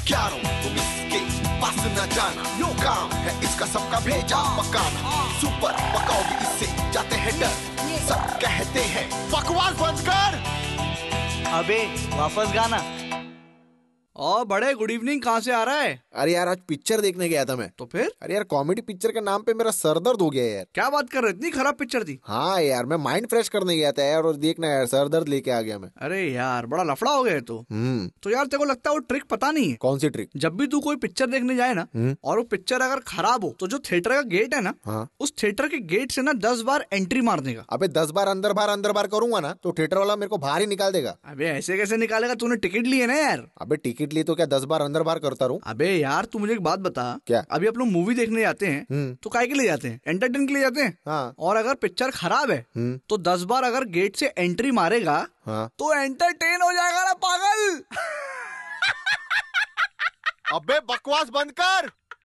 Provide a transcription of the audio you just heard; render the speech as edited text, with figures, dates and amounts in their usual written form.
हथियारों तुम इसके पास न जाना, यो काम है इसका सबका भेजा पकाना। सुपर पकाओगे इससे जाते हैं डर, सब कहते हैं बकवास बंद कर। अबे वापस गाना। और बड़े गुड इवनिंग, कहाँ से आ रहा है? अरे यार आज पिक्चर देखने गया था मैं। तो फिर? अरे यार कॉमेडी पिक्चर के नाम पे मेरा सर दर्द हो गया यार। क्या बात कर रहे हो, इतनी खराब पिक्चर थी? हाँ यार मैं माइंड फ्रेश करने गया था यार, और देखना यार सर दर्द लेके आ गया मैं। अरे यार बड़ा लफड़ा हो गया तो यार तेरे को लगता है वो ट्रिक पता नहीं है? कौन सी ट्रिक? जब भी तू कोई पिक्चर देखने जाए ना और वो पिक्चर अगर खराब हो तो जो थिएटर का गेट है ना, हाँ? उस थिएटर के गेट से ना 10 बार एंट्री मार देगा। अबे 10 बार अंदर बार करूंगा ना तो थिएटर वाला मेरे को बाहर ही निकाल देगा। अबे ऐसे कैसे निकालेगा, तूने टिकट ली है ना यार। अबे टिकट ली तो क्या 10 बार अंदर बार करता रहूं? अबे यार तू मुझे एक बात बता, क्या? अभी आप लोग मूवी देखने जाते हैं तो काहे के लिए जाते हैं? एंटरटेन के लिए जाते हैं। हाँ। और अगर पिक्चर खराब है तो 10 बार अगर गेट से एंट्री मारेगा हाँ। तो एंटरटेन हो जाएगा ना पागल। अबे बकवास बंद कर।